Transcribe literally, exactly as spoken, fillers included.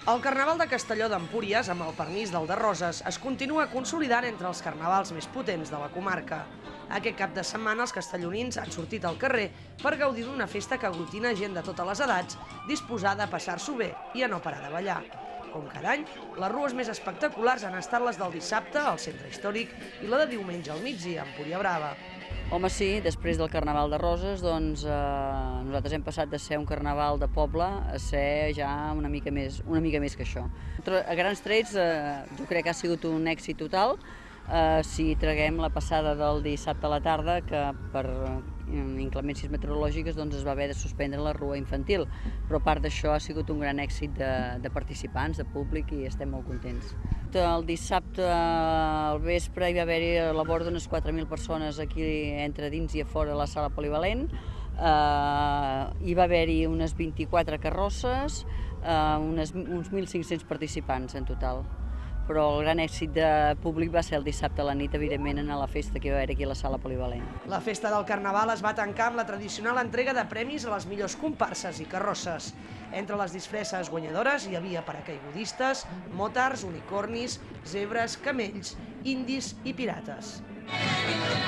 El Carnaval de Castelló d'Empúries, amb el permís del de Roses, es continua consolidant entre els carnavals més potents de la comarca. Aquest cap de setmana els castellonins han sortit al carrer per gaudir d'una festa que aglutina gent de totes les edats disposada a passar-s'ho bé i a no parar de ballar. Com cada any, les rues més espectaculars han estat les del dissabte al centre històric i la de diumenge al migdia a Empúria Brava. Home, sí, després del Carnaval de Roses, doncs eh, nosaltres hem passat de ser un carnaval de poble a ser ja una mica més, una mica més que això. A grans trets, eh, jo crec que ha sigut un èxit total, eh, si traguem la passada del dissabte a la tarda, que per inclemències meteorològiques doncs, es va haver de suspendre la rua infantil, però a part d'això ha sigut un gran èxit de, de participants, de públic, i estem molt contents. El dissabte al vespre hi va haver-hi a la vora d'unes quatre mil persones aquí entre dins i a fora de la sala polivalent. Eh, hi va haver-hi unes vint-i-quatre carrosses, eh, unes, uns mil cinc-cents participants en total. Però el gran èxit de públic va ser el dissabte a la nit, evidentment, a la festa que hi va haver aquí a la sala polivalent. La festa del Carnaval es va tancar amb la tradicional entrega de premis a les millors comparses i carrosses. Entre les disfresses guanyadores hi havia paracaigudistes, motards, unicornis, zebres, camells, indis i pirates.